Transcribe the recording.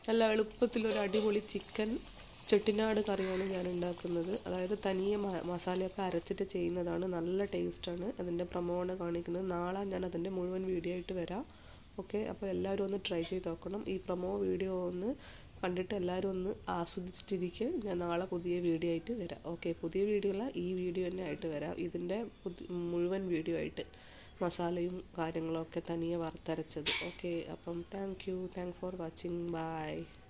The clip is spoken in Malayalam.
നല്ല എളുപ്പത്തിലൊരു അടിപൊളി ചിക്കൻ ചെട്ടിനാട് കറിയാണ് ഞാൻ ഉണ്ടാക്കുന്നത്. അതായത് തനിയെ മസാലയൊക്കെ അരച്ചിട്ട് ചെയ്യുന്നതാണ്. നല്ല ടേസ്റ്റാണ്. അതിൻ്റെ പ്രമോണ് കാണിക്കുന്നത്. നാളെ ഞാൻ അതിൻ്റെ മുഴുവൻ വീഡിയോ ആയിട്ട് വരാം. ഓക്കെ, അപ്പോൾ എല്ലാവരും ഒന്ന് ട്രൈ ചെയ്ത് നോക്കണം. ഈ പ്രമോ വീഡിയോ ഒന്ന് കണ്ടിട്ട് എല്ലാവരും ഒന്ന് ആസ്വദിച്ചിട്ടിരിക്കുക. ഞാൻ നാളെ പുതിയ വീഡിയോ ആയിട്ട് വരാം. ഓക്കെ, പുതിയ വീഡിയോ അല്ല, ഈ വീഡിയോ തന്നെ ആയിട്ട് വരാം. ഇതിൻ്റെ മുഴുവൻ വീഡിയോ ആയിട്ട് മസാലയും കാര്യങ്ങളൊക്കെ തനിയെ വറുത്തരച്ചത്. ഓക്കെ, അപ്പം താങ്ക് ഫോർ വാച്ചിങ്. ബൈ.